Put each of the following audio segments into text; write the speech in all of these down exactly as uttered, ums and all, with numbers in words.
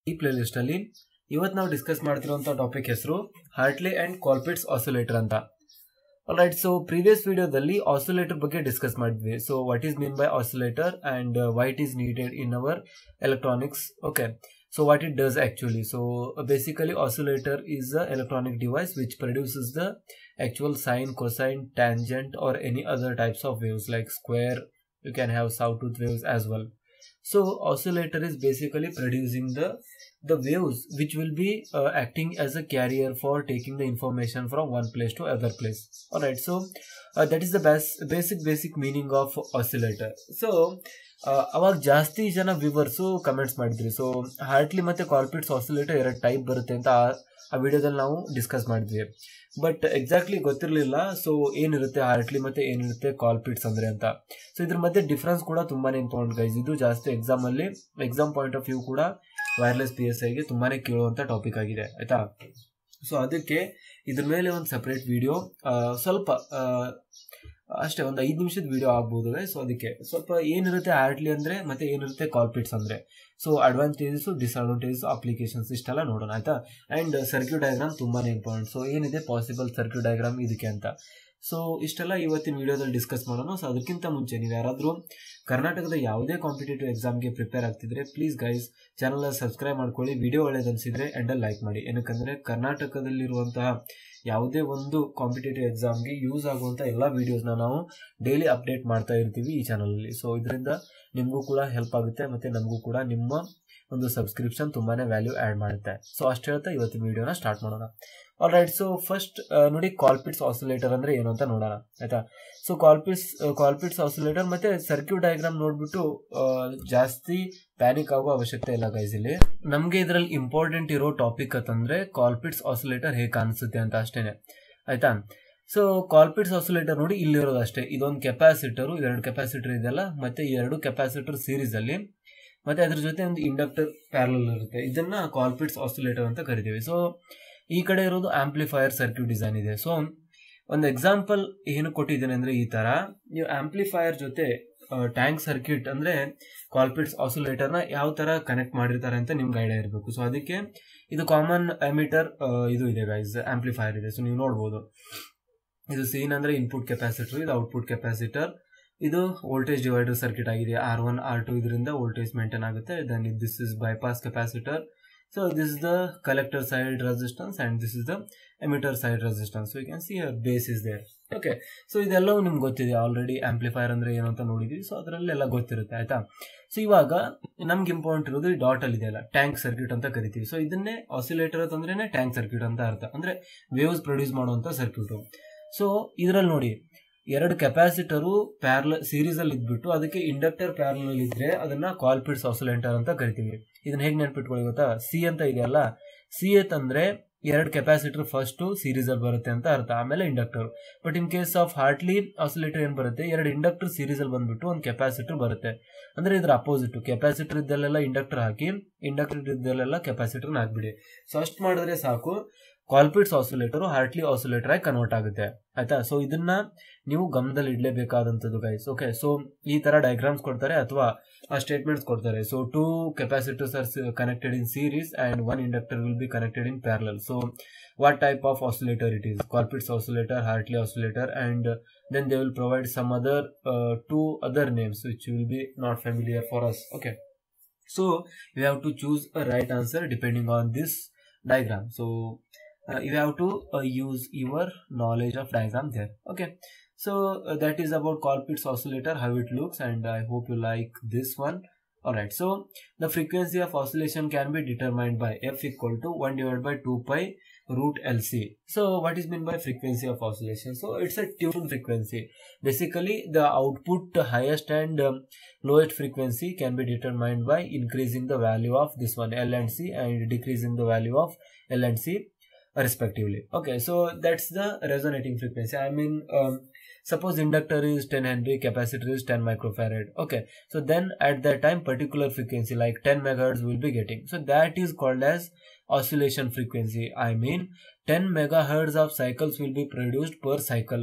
ಈ play list ಅಲ್ಲಿ ಇವತ್ತು ನಾವು ಡಿಸ್ಕಸ್ ಮಾಡ್ತಿರುವಂತ ಟಾಪಿಕ್ ಹೆಸರು ಹಾರ್ಟ್ಲಿ ಅಂಡ್ ಕಾಲ್ಪಿಟ್ಸ್ ಆಸಿಲೇಟರ್ ಅಂತ. ಆಲ್ರೈಟ್, ಸೊ ಪ್ರೀವಿಯಸ್ ವಿಡಿಯೋದಲ್ಲಿ ಆಸಿಲೇಟರ್ ಬಗ್ಗೆ ಡಿಸ್ಕಸ್ ಮಾಡಿದ್ವಿ. So what is mean by oscillator and why it is needed in our electronics. Okay, so what it does actually, so uh, basically oscillator is a electronic device which produces the actual sine, cosine, tangent or any other types of waves like square. You can have sawtooth waves as well. So oscillator is basically producing the the waves which will be uh, acting as a carrier for taking the information from one place to other place. All right, so uh, that is the bas- basic basic meaning of oscillator. So ಅವಾಗ ಜಾಸ್ತಿ ಜನ viewers comments ಮಾಡಿದ್ರಿ. So Hartley ಮತ್ತೆ Colpitts oscillator ಎರಡು type ಬರುತ್ತೆ ಅಂತ ಆ ವಿಡಿಯೋದಲ್ಲಿ ನಾವು ಡಿಸ್ಕಸ್ ಮಾಡಿದ್ವಿ. ಬಟ್ ಎಕ್ಸಾಕ್ಟ್ಲಿ ಗೊತ್ತಿರಲಿಲ್ಲ ಸೊ ಏನಿರುತ್ತೆ ಹಾರ್ಟ್ಲಿ ಮತ್ತೆ ಏನಿರುತ್ತೆ ಕಾಲ್ಪಿಟ್ಸ್ ಅಂದ್ರೆ ಅಂತ. ಸೊ ಇದ್ರ ಮಧ್ಯೆ ಡಿಫ್ರೆನ್ಸ್ ಕೂಡ ತುಂಬಾನೇ ಇಂಪಾರ್ಟೆಂಟ್ ಗೈಸ್. ಇದು ಜಾಸ್ತಿ ಎಕ್ಸಾಮ್ ಅಲ್ಲಿ ಎಕ್ಸಾಮ್ ಪಾಯಿಂಟ್ ಆಫ್ ವ್ಯೂ ಕೂಡ ವೈರ್ಲೆಸ್ ಪಿ ಎಸ್ ಐಗೆ ತುಂಬಾನೇ ಕೇಳುವಂತ ಟಾಪಿಕ್ ಆಗಿದೆ ಆಯ್ತಾ. ಸೊ ಅದಕ್ಕೆ ಇದ್ರ ಮೇಲೆ ಒಂದು ಸಪ್ರೇಟ್ ವಿಡಿಯೋ ಸ್ವಲ್ಪ ಅಷ್ಟೇ ಒಂದು ಐದು ನಿಮಿಷದ ವಿಡಿಯೋ ಆಗ್ಬೋದು. ಸೊ ಅದಕ್ಕೆ ಸ್ವಲ್ಪ ಏನಿರುತ್ತೆ ಹಾರ್ಟ್ಲಿ ಅಂದ್ರೆ ಮತ್ತೆ ಏನಿರುತ್ತೆ ಕಾಲ್ಪಿಟ್ಸ್ ಅಂದ್ರೆ, ಸೊ ಅಡ್ವಾಂಟೇಜಸ್ ಡಿಸ್ಅಡ್ವಾಂಟೇಜಸ್ ಅಪ್ಲಿಕೇಶನ್ಸ್ ಇಷ್ಟೆಲ್ಲ ನೋಡೋಣ ಆಯ್ತಾ. ಅಂಡ್ ಸರ್ಕ್ಯೂಟ್ ಡಯಾಗ್ರಾಮ್ ತುಂಬಾನೇ ಇಂಪಾರ್ಟೆಂಟ್. ಸೊ ಏನಿದೆ ಪಾಸಿಬಲ್ ಸರ್ಕ್ಯೂಟ್ ಡಯಾಗ್ರಾಮ್ ಇದಕ್ಕೆ ಅಂತ. ಸೊ ಇಷ್ಟೆಲ್ಲ ಇವತ್ತಿನ ವಿಡಿಯೋದಲ್ಲಿ ಡಿಸ್ಕಸ್ ಮಾಡೋಣ. ಸೊ ಅದಕ್ಕಿಂತ ಮುಂಚೆ ನೀವು ಯಾರಾದರೂ ಕರ್ನಾಟಕದ ಯಾವುದೇ ಕಾಂಪಿಟೇಟಿವ್ ಎಕ್ಸಾಮ್ಗೆ ಪ್ರಿಪೇರ್ ಆಗ್ತಿದ್ರೆ ಪ್ಲೀಸ್ ಗೈಸ್ ಚಾನಲ್ ಸಬ್ಸ್ಕ್ರೈಬ್ ಮಾಡ್ಕೊಳ್ಳಿ. ವಿಡಿಯೋ ಒಳ್ಳೆದನ್ಸಿದ್ರೆ ಅಂಡ್ ಲೈಕ್ ಮಾಡಿ. ಏನಕ್ಕಂದ್ರೆ ಕರ್ನಾಟಕದಲ್ಲಿರುವಂತಹ ಯಾವುದೇ ಒಂದು ಕಾಂಪಿಟೇಟಿವ್ ಎಕ್ಸಾಮ್ಗೆ ಯೂಸ್ ಆಗುವಂಥ ಎಲ್ಲ ವಿಡಿಯೋಸ್ನ ನಾವು ಡೈಲಿ ಅಪ್ಡೇಟ್ ಮಾಡ್ತಾ ಇರ್ತೀವಿ ಈ ಚಾನಲಲ್ಲಿ. ಸೊ ಇದರಿಂದ ನಿಮಗೂ ಕೂಡ ಹೆಲ್ಪ್ ಆಗುತ್ತೆ ಮತ್ತು ನಮಗೂ ಕೂಡ ನಿಮ್ಮ ಒಂದು ಸಬ್ಸ್ಕ್ರಿಪ್ಷನ್ ತುಂಬಾನೇ ವ್ಯಾಲ್ಯೂ ಆ್ಯಡ್ ಮಾಡುತ್ತೆ. ಸೊ ಅಷ್ಟು ಹೇಳ್ತಾ ಇವತ್ತಿನ ವಿಡಿಯೋನ ಸ್ಟಾರ್ಟ್ ಮಾಡೋಣ. ಆಲ್ ರೈಟ್, ಸೊ ಫಸ್ಟ್ ನೋಡಿ ಕಾಲ್ಪಿಟ್ಸ್ ಆಸಿಲೇಟರ್ ಅಂದ್ರೆ ಏನು ಅಂತ ನೋಡೋಣ ಆಯ್ತಾ. ಸೊ ಕಾಲ್ಪಿಟ್ಸ್ ಕಾಲ್ಪಿಟ್ಸ್ ಆಸಿಲೇಟರ್ ಮತ್ತೆ ಸರ್ಕ್ಯೂಟ್ ಡಯಾಗ್ರಾಮ್ ನೋಡ್ಬಿಟ್ಟು ಜಾಸ್ತಿ ಪ್ಯಾನಿಕ್ ಆಗೋ ಅವಶ್ಯಕತೆ ಇಲ್ಲ ಗೈಸ್. ಇಲ್ಲಿ ನಮ್ಗೆ ಇದರಲ್ಲಿ ಇಂಪಾರ್ಟೆಂಟ್ ಇರೋ ಟಾಪಿಕ್ ಅಂತಂದ್ರೆ ಕಾಲ್ಪಿಟ್ಸ್ ಆಸಿಲೇಟರ್ ಹೇಗೆ ಕಾಣಿಸುತ್ತೆ ಅಂತ ಅಷ್ಟೇನೆ ಆಯ್ತಾ. ಸೊ ಕಾಲ್ಪಿಟ್ಸ್ ಆಸಿಲೇಟರ್ ನೋಡಿ ಇಲ್ಲಿರೋದು ಅಷ್ಟೇ. ಇದೊಂದು ಕೆಪಾಸಿಟರ್, ಎರಡು ಕೆಪಾಸಿಟರ್ ಇದೆಲ್ಲ, ಮತ್ತೆ ಈ ಎರಡು ಕೆಪಾಸಿಟರ್ ಸೀರೀಸ್ ಅಲ್ಲಿ, ಮತ್ತೆ ಅದ್ರ ಜೊತೆ ಒಂದು ಇಂಡಕ್ಟರ್ ಪ್ಯಾರಲಲ್ ಇರುತ್ತೆ. ಇದನ್ನ ಕಾಲ್ಪಿಟ್ಸ್ ಆಸಿಲೇಟರ್ ಅಂತ ಕರಿತೀವಿ. ಸೊ ಈ ಕಡೆ ಇರೋದು ಆಂಪ್ಲಿಫೈಯರ್ ಸರ್ಕ್ಯೂಟ್ ಡಿಸೈನ್ ಇದೆ. ಸೊ ಒಂದು ಎಕ್ಸಾಂಪಲ್ ಏನು ಕೊಟ್ಟಿದ್ದೇನೆ ಅಂದ್ರೆ ಈ ತರ ನೀವು ಆಂಪ್ಲಿಫೈಯರ್ ಜೊತೆ ಟ್ಯಾಂಕ್ ಸರ್ಕ್ಯೂಟ್ ಅಂದ್ರೆ ಕಾಲ್ಪಿಟ್ಸ್ ಆಸಿಲೇಟರ್ನ ಯಾವ ತರ ಕನೆಕ್ಟ್ ಮಾಡಿರ್ತಾರೆ ಅಂತ ನಿಮ್ಗೆ ಐಡಿಯಾ ಇರಬೇಕು. ಸೊ ಅದಕ್ಕೆ ಇದು ಕಾಮನ್ ಎಮಿಟರ್ ಇದು ಇದೆ ಗೈಸ್, ಆಂಪ್ಲಿಫೈಯರ್ ಇದೆ. ಸೊ ನೀವು ನೋಡ್ಬೋದು ಇದು ಸೀನ್ ಅಂದ್ರೆ ಇನ್ಪುಟ್ ಕೆಪಾಸಿಟರ್, ಇದು ಔಟ್ಪುಟ್ ಕೆಪಾಸಿಟರ್, ಇದು ವೋಲ್ಟೇಜ್ ಡಿವೈಡರ್ ಸರ್ಕ್ಯೂಟ್ ಆಗಿದೆ. ಆರ್ ಒನ್ ಆರ್ ಟು ಇದರಿಂದ ವೋಲ್ಟೇಜ್ ಮೇಂಟೈನ್ ಆಗುತ್ತೆ. Then this is bypass capacitor. So this is the collector side resistance and this is the emitter side resistance. So you can see a base is there. Okay, so ಇದೆಲ್ಲವೂ ನಿಮ್ಗೆ ಗೊತ್ತಿದೆ already. Amplifier ಅಂದ್ರೆ ಏನು ಅಂತ ನೋಡಿದ್ವಿ. So ಅದರಲ್ಲೆಲ್ಲ ಗೊತ್ತಿರುತ್ತೆ ಆಯ್ತಾ. ಸೊ ಇವಾಗ ನಮ್ಗೆ ಇಂಪಾರ್ಟೆಂಟ್ ಇರೋದು ಈ ಡಾಟ್ ಅಲ್ಲಿ ಇದೆಯಲ್ಲ ಟ್ಯಾಂಕ್ ಸರ್ಕ್ಯೂಟ್ ಅಂತ ಕರಿತೀವಿ. ಸೊ ಇದನ್ನೇ ಆಸಿಲೇಟರ್ ಅಂತಂದ್ರೆ ಟ್ಯಾಂಕ್ ಸರ್ಕ್ಯೂಟ್ ಅಂತ ಅರ್ಥ, ಅಂದ್ರೆ ವೇವ್ಸ್ ಪ್ರೊಡ್ಯೂಸ್ ಮಾಡುವಂತ ಸರ್ಕ್ಯೂಟ್. ಸೊ ಇದರಲ್ಲಿ ನೋಡಿ ಎರಡು ಕೆಪಾಸಿಟರು ಪ್ಯಾರಲ ಸೀರೀಸ್ ಅಲ್ಲಿ ಇದ್ಬಿಟ್ಟು ಅದಕ್ಕೆ ಇಂಡಕ್ಟರ್ ಪ್ಯಾರಲಲ್ ಇದ್ರೆ ಅದನ್ನ ಕಾಲ್ಪಿಟ್ಸ್ ಆಸಿಲೇಟರ್ ಅಂತ ಕರಿತೀವಿ. ಇದನ್ನ ಹೇಗೆ ನೆನ್ಪಿಟ್ಕೊಳ್ಳಿ ಗೊತ್ತಾ, ಸಿ ಅಂತ ಇದೆಯಲ್ಲ, ಸಿ ಎತ್ ಅಂದ್ರೆ ಎರಡು ಕೆಪಾಸಿಟರ್ ಫಸ್ಟ್ ಸೀರೀಸ್ ಅಲ್ಲಿ ಬರುತ್ತೆ ಅಂತ ಅರ್ಥ, ಆಮೇಲೆ inductor. But in case of Hartley oscillator ಏನ್ ಬರುತ್ತೆ, ಎರಡು ಇಂಡಕ್ಟರ್ ಸೀರೀಸ್ ಅಲ್ಲಿ ಬಂದ್ಬಿಟ್ಟು ಒಂದು ಕೆಪಾಸಿಟರ್ ಬರುತ್ತೆ. ಅಂದ್ರೆ ಇದ್ರ ಅಪೋಸಿಟ್, ಕೆಪಾಸಿಟರ್ ಇದ್ದಲ್ಲೆಲ್ಲ ಇಂಡಕ್ಟರ್ ಹಾಕಿ, ಇಂಡಕ್ಟರ್ ಇದ್ದಲ್ಲೆಲ್ಲ ಕೆಪಾಸಿಟರ್ ಹಾಕ್ಬಿಡಿ. ಸೊ ಅಷ್ಟು ಮಾಡಿದ್ರೆ ಸಾಕು, ಕಾಲ್ಪಿಟ್ಸ್ ಆಸಿಲೇಟರ್ ಹಾರ್ಟ್ಲಿ ಆಸಿಲೇಟರ್ ಆಗಿ ಕನ್ವರ್ಟ್ ಆಗುತ್ತೆ ಆಯ್ತಾ. ಸೊ ಇದನ್ನ ನೀವು ಗಮನದಲ್ಲಿ ಇಡಲೇಬೇಕಾದಂಥದ್ದು ಗೈಸ್. ಓಕೆ, ಸೊ ಈ ತರ ಡಯಾಗ್ರಾಮ್ಸ್ ಕೊಡ್ತಾರೆ ಅಥವಾ ಸ್ಟೇಟ್ಮೆಂಟ್ಸ್ ಕೊಡ್ತಾರೆ. So two capacitors are connected in series and one inductor will be connected in parallel. So what type of oscillator it is, Colpitts oscillator, Hartley oscillator, and then they will provide some other uh, two other names which will be not familiar for us. Okay, so you have to choose a right answer depending on this diagram. So uh, you have to uh, use your knowledge of diagram there. Okay, so uh, that is about Colpitts oscillator, how it looks, and I hope you like this one. Alright, so the frequency of oscillation can be determined by f equal to one divided by two pi root L C. So what is meant by frequency of oscillation? So it's a tuned frequency. Basically the output highest and um, lowest frequency can be determined by increasing the value of this one L and C and decreasing the value of L and C respectively. Okay, so that's the resonating frequency. I mean um, suppose inductor is ten henry, capacitor is ten microfarad. Okay, so then at that time particular frequency like ten megahertz will be getting. So that is called as oscillation frequency. I mean ten megahertz of cycles will be produced per cycle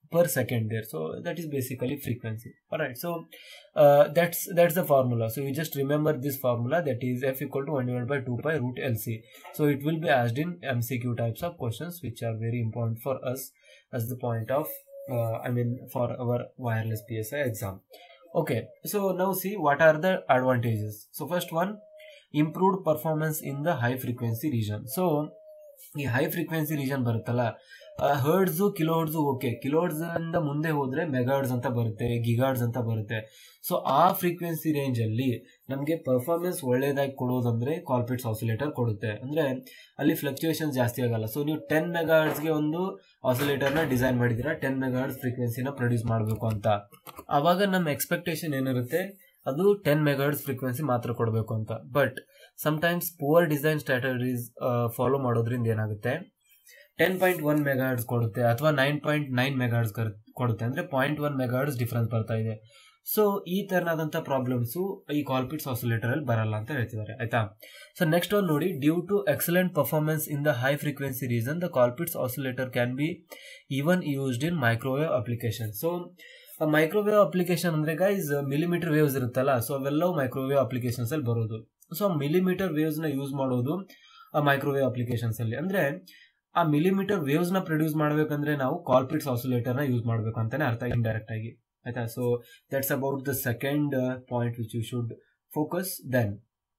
per second there. So that is basically frequency. All right, so uh, that's that's the formula. So you just remember this formula, that is F equal to one divided by two pi root L C. So it will be asked in M C Q types of questions, which are very important for us as the point of uh, I mean for our wireless P S I exam. Okay, so now see what are the advantages. So first one, improved performance in the high frequency region. So ಈ high frequency region ಬರುತ್ತಲ್ಲ, hertz kilo hertz okay, kilo hertz ಇಂದ ಮುಂದೆ ಹೋದ್ರೆ ಮೆಗಾಹರ್ಡ್ಸ್ ಅಂತ ಬರುತ್ತೆ, ಗಿಗಾಹರ್ಡ್ಸ್ ಅಂತ ಬರುತ್ತೆ. So ಆ ಫ್ರೀಕ್ವೆನ್ಸಿ ರೇಂಜ್ ಅಲ್ಲಿ ನಮಗೆ ಪರ್ಫಾರ್ಮೆನ್ಸ್ ಒಳ್ಳೇದಾಗಿ ಕೊಡೋದಂದ್ರೆ ಕಾಲ್ಪಿಟ್ಸ್ ಆಸಿಲೇಟರ್ ಕೊಡುತ್ತೆ. ಅಂದ್ರೆ ಅಲ್ಲಿ ಫ್ಲಕ್ಚುಯೇಷನ್ ಜಾಸ್ತಿ ಆಗಲ್ಲ. ಸೊ ನೀವು ಟೆನ್ ಮೆಗಾಹರ್ಡ್ಸ್ಗೆ ಒಂದು ಆಸಿಲೇಟರ್ನ ಡಿಸೈನ್ ಮಾಡಿದ್ದೀರಾ, ಟೆನ್ ಮೆಗಾಹರ್ಡ್ಸ್ ಫ್ರೀಕ್ವೆನ್ಸಿನ ಪ್ರೊಡ್ಯೂಸ್ ಮಾಡಬೇಕು ಅಂತ. ಆವಾಗ ನಮ್ಮ ಎಕ್ಸ್ಪೆಕ್ಟೇಷನ್ ಏನಿರುತ್ತೆ, ಅದು ಟೆನ್ ಮೆಗಾಹರ್ಡ್ಸ್ ಫ್ರೀಕ್ವೆನ್ಸಿ ಮಾತ್ರ ಕೊಡಬೇಕು ಅಂತ. But sometimes poor design strategies follow ಮಾಡೋದ್ರಿಂದ ಏನಾಗುತ್ತೆ, ಟೆನ್ ಪಾಯಿಂಟ್ ಒನ್ ಮೆಗಾಹರ್ಡ್ಸ್ ಕೊಡುತ್ತೆ ಅಥವಾ ನೈನ್ ಪಾಯಿಂಟ್ ನೈನ್ ಮೆಗಾಹರ್ಡ್ಸ್ ಕೊಡುತ್ತೆ. ಅಂದರೆ ಪಾಯಿಂಟ್ ಒನ್ ಮೆಗಾಹರ್ಡ್ಸ್ ಡಿಫ್ರೆನ್ಸ್ ಬರ್ತಾ ಇದೆ. ಸೊ ಈ ತರನಾದಂಥ ಪ್ರಾಬ್ಲಮ್ಸು ಈ ಕಾಲ್ಪಿಟ್ಸ್ ಆಸಿಲೇಟರ್ ಅಲ್ಲಿ ಬರಲ್ಲ ಅಂತ ಹೇಳ್ತಿದ್ದಾರೆ, ಆಯ್ತಾ. ಸೊ ನೆಕ್ಸ್ಟ್ ಒಂದು ನೋಡಿ, due to excellent performance in the high frequency reason the Colpitts oscillator can be even used in microwave application. So microwave application ಅಂದ್ರೆ ಗೈಸ್ ಮಿಲಿಮೀಟರ್ ವೇವ್ಸ್ ಇರುತ್ತಲ್ಲ, ಸೊ ಅವೆಲ್ಲವೂ ಮೈಕ್ರೋವೇವ್ ಅಪ್ಲಿಕೇಶನ್ಸ್ ಅಲ್ಲಿ ಬರೋದು. ಸೊ ಮಿಲಿಮೀಟರ್ ವೇವ್ಸ್ ನ use ಮಾಡೋದು ಆ microwave applications ಅಲ್ಲಿ. ಅಂದ್ರೆ ಆ ಮಿಲಿಮೀಟರ್ ವೇವ್ಸ್ ನ ಪ್ರೊಡ್ಯೂಸ್ ಮಾಡ್ಬೇಕಂದ್ರೆ ನಾವು ಕಾಲ್ಪಿಟ್ಸ್ ಆಸಿಲೇಟರ್ ನ ಯೂಸ್ ಮಾಡ್ಬೇಕು ಅಂತಾನೆ ಅರ್ಥ, ಇಂಡೈರೆಕ್ಟ್ ಆಗಿ, ಆಯ್ತಾ. So that's about the second point which you should focus. Then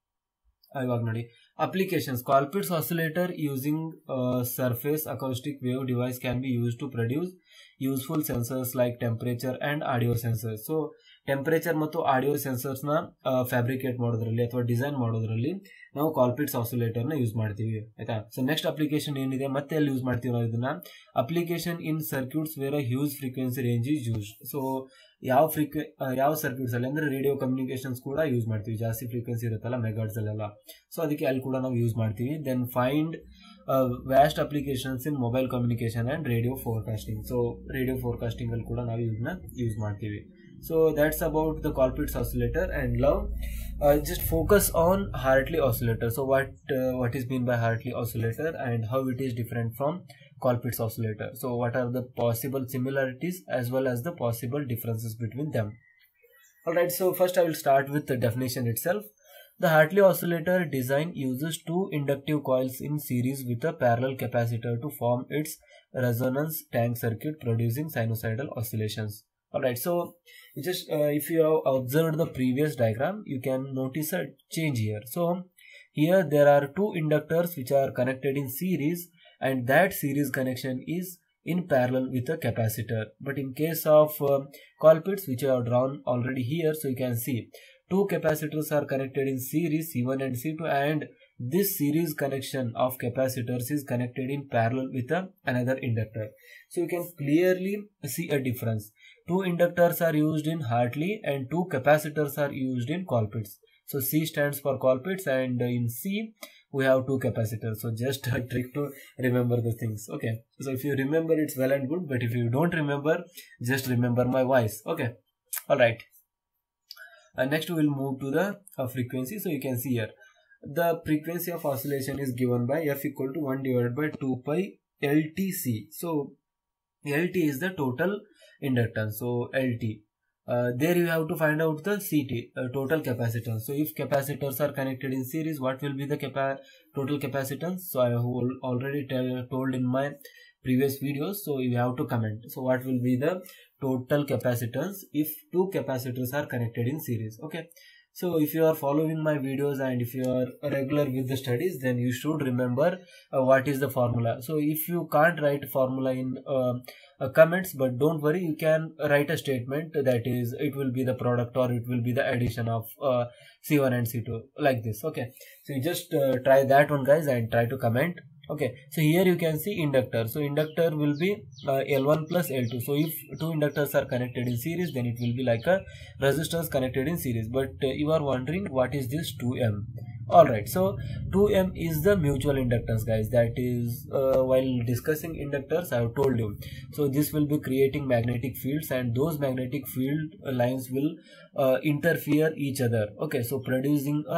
ಇವಾಗ ನೋಡಿ applications. Colpitts oscillator using surface acoustic wave device can be use to produce useful sensors like temperature and audio sensors. So temperature ಮತ್ತು audio sensors ನ fabricate ಮಾಡೋದ್ರಲ್ಲಿ ಅಥವಾ design ಮಾಡೋದ್ರಲ್ಲಿ ನಾವು ಕಾಲ್ಪಿಟ್ಸ್ oscillator ನ use ಮಾಡ್ತೀವಿ, ಆಯ್ತಾ. ಸೊ ನೆಕ್ಸ್ಟ್ ಅಪ್ಲಿಕೇಶನ್ ಏನಿದೆ, ಮತ್ತೆ ಎಲ್ಲಿ ಯೂಸ್ ಮಾಡ್ತೀವಿ ನಾವು ಇದನ್ನ, application in circuits where a huge frequency range is use. So ಯಾವ ಫ್ರೀಕ್ವೆ ಯಾವ ಸರ್ಕ್ಯೂಟ್ಸ್ ಅಲ್ಲಿ ಅಂದ್ರೆ ರೇಡಿಯೋ ಕಮ್ಯುನಿಕೇಶನ್ಸ್ ಕೂಡ ಯೂಸ್ ಮಾಡ್ತೀವಿ, ಜಾಸ್ತಿ ಫ್ರೀಕ್ವೆನ್ಸಿ ಇರುತ್ತಲ್ಲ ಮೆಗಾಹರ್ಟ್ಸ್ ಅಲ್ಲೆಲ್ಲ. ಸೊ ಅದಕ್ಕೆ ಅಲ್ಲಿ ಕೂಡ ನಾವು ಯೂಸ್ ಮಾಡ್ತೀವಿ. Then find vast applications in mobile communication and radio forecasting. So radio forecasting ಅಲ್ಲಿ ಕೂಡ ನಾವು ಇದನ್ನ ಯೂಸ್ ಮಾಡ್ತೀವಿ. So that's about the Colpitts oscillator. And now uh, just focus on Hartley oscillator. So what uh, what is mean by Hartley oscillator and how it is different from Colpitts oscillator. So what are the possible similarities as well as the possible differences between them. Alright, so first I will start with the definition itself. The Hartley oscillator design uses two inductive coils in series with a parallel capacitor to form its resonance tank circuit, producing sinusoidal oscillations. Alright, so just uh, if you have observed the previous diagram, you can notice a change here. So here there are two inductors which are connected in series, and that series connection is in parallel with a capacitor. But in case of uh, Colpitts, which I have drawn already here, so you can see two capacitors are connected in series, C one and C two, and this series connection of capacitors is connected in parallel with a, another inductor. So you can clearly see a difference. Two inductors are used in Hartley and two capacitors are used in Colpitts. So C stands for Colpitts, and in C we have two capacitors. So just a trick to remember the things. Okay, so if you remember, it's well and good, but if you don't remember, just remember my voice. Okay, all right. And next we will move to the uh, frequency. So you can see here the frequency of oscillation is given by F equal to one divided by two pi L T C. So L T is the total inductance. So L T, uh, there you have to find out the C T, uh, total capacitance. So if capacitors are connected in series, what will be the capa total capacitance? So I have already tell, told in my previous videos, so you have to comment. So what will be the total capacitance if two capacitors are connected in series? Okay, so if you are following my videos and if you are regular with the studies, then you should remember uh, what is the formula. So if you can't write formula in uh, uh, comments, but don't worry, you can write a statement, that is it will be the product or it will be the addition of uh, C one and C two, like this. Okay, so you just uh, try that one, guys, and try to comment. Okay, so here you can see inductor. So inductor will be uh, L one plus L two. So if two inductors are connected in series, then it will be like a resistors connected in series. But uh, you are wondering what is this two M? Alright, so two M is the mutual inductance, guys. That is uh, while discussing inductors, I have told you. So this will be creating magnetic fields, and those magnetic field lines will uh, interfere each other. Okay, so producing a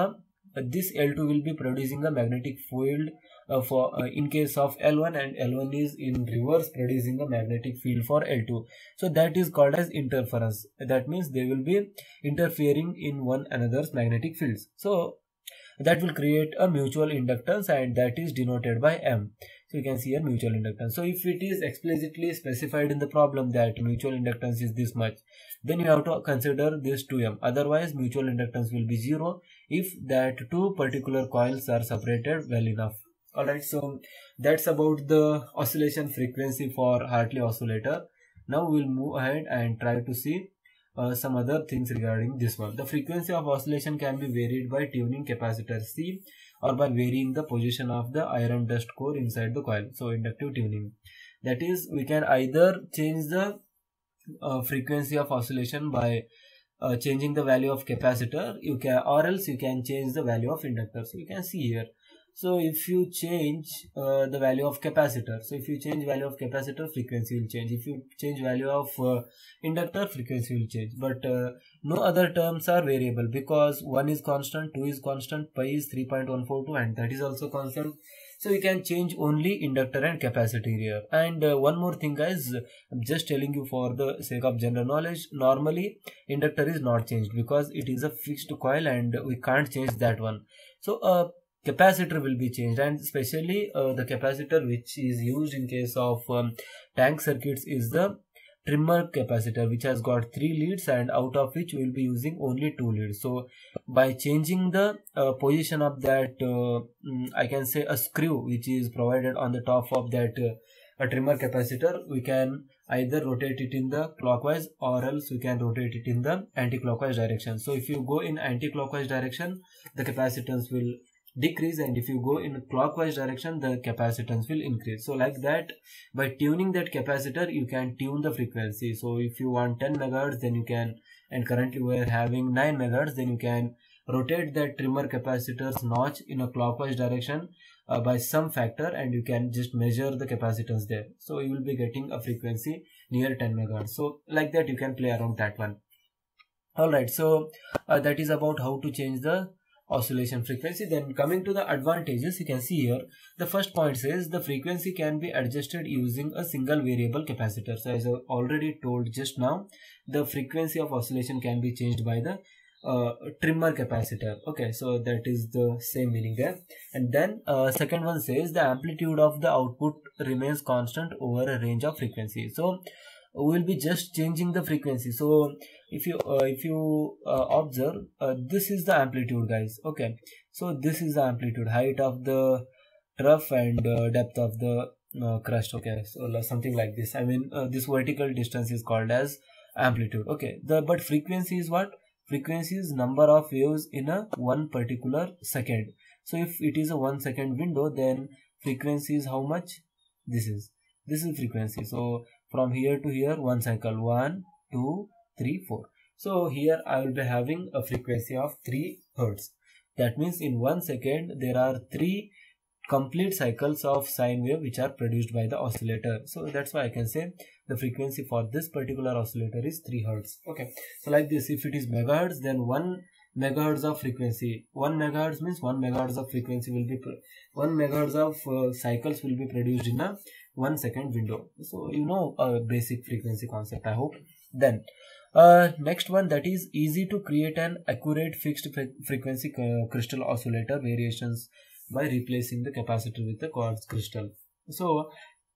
uh, this L two will be producing a magnetic field uh, for uh, in case of L one, and L one is in reverse producing a magnetic field for L two. So that is called as interference. That means they will be interfering in one another's magnetic fields. So that will create a mutual inductance, and that is denoted by M. So you can see a mutual inductance. So if it is explicitly specified in the problem that mutual inductance is this much, then you have to consider this two M. Otherwise mutual inductance will be zero if that two particular coils are separated well enough. Alright, so that's about the oscillation frequency for Hartley oscillator. Now we'll move ahead and try to see uh, some other things regarding this one. The frequency of oscillation can be varied by tuning capacitor C or by varying the position of the iron dust core inside the coil. So inductive tuning. That is, we can either change the uh, frequency of oscillation by uh, changing the value of capacitor, you can, or else you can change the value of inductor. So you can see here. So if you change uh, the value of capacitor, so if you change value of capacitor, frequency will change. If you change value of uh, inductor, frequency will change. But uh, no other terms are variable, because one is constant, two is constant, pi is three point one four two, and that is also constant. So we can change only inductor and capacitor here. And uh, one more thing guys, I'm just telling you for the sake of general knowledge, normally inductor is not changed because it is a fixed coil and we can't change that one. So uh, capacitor will be changed, and especially uh, the capacitor which is used in case of um, tank circuits is the trimmer capacitor, which has got three leads and out of which we will be using only two leads. So by changing the uh, position of that uh, I can say a screw which is provided on the top of that uh, a trimmer capacitor, we can either rotate it in the clockwise or else we can rotate it in the anti-clockwise direction. So if you go in anti-clockwise direction, the capacitance will decrease, and if you go in clockwise direction, the capacitance will increase. So like that, by tuning that capacitor, you can tune the frequency. So if you want ten megahertz, then you can, and currently we are having nine megahertz, then you can rotate that trimmer capacitor's notch in a clockwise direction uh, by some factor, and you can just measure the capacitance there. So you will be getting a frequency near ten megahertz. So like that, you can play around that one. Alright, so uh, that is about how to change the oscillation frequency. Then coming to the advantages, you can see here the first point says the frequency can be adjusted using a single variable capacitor. So as I already told just now, the frequency of oscillation can be changed by the uh, trimmer capacitor. Okay, so that is the same meaning there. And then uh, second one says the amplitude of the output remains constant over a range of frequency. So we will be just changing the frequency. So if you uh, if you uh, observe, uh, this is the amplitude guys. Okay, so this is the amplitude, height of the trough and uh, depth of the uh, crust. Okay, so something like this. I mean uh, this vertical distance is called as amplitude. Okay, the but frequency is what? Frequency is number of waves in a one particular second. So if it is a one second window, then frequency is how much? This is this is frequency. So from here to here, one cycle, one, two, three, four. So here I will be having a frequency of three hertz. That means in one second there are three complete cycles of sine wave which are produced by the oscillator. So that's why I can say the frequency for this particular oscillator is three hertz. Okay, so like this, if it is megahertz, then one megahertz of frequency, one megahertz means one megahertz of frequency will be one megahertz of uh, cycles will be produced in a one second window. So you know a basic frequency concept, I hope. Then uh, next one, that is easy to create an accurate fixed fre frequency uh, crystal oscillator variations by replacing the capacitor with the quartz crystal. So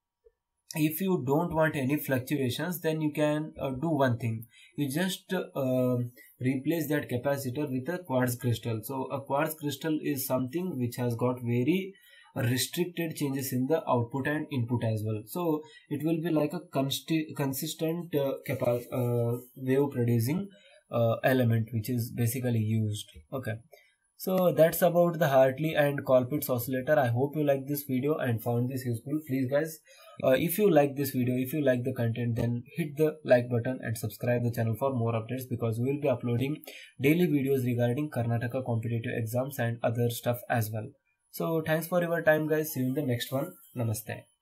if you don't want any fluctuations, then you can uh, do one thing. You just uh, replace that capacitor with a quartz crystal. So a quartz crystal is something which has got very restricted changes in the output and input as well. So it will be like a consistent uh, uh, wave producing uh, element which is basically used. Okay, so that's about the Hartley and Colpitts oscillator. I hope you like this video and found this useful. Please guys, uh, if you like this video, if you like the content, then hit the like button and subscribe the channel for more updates, because we will be uploading daily videos regarding Karnataka competitive exams and other stuff as well. So thanks for your time guys. See you in the next one. Namaste.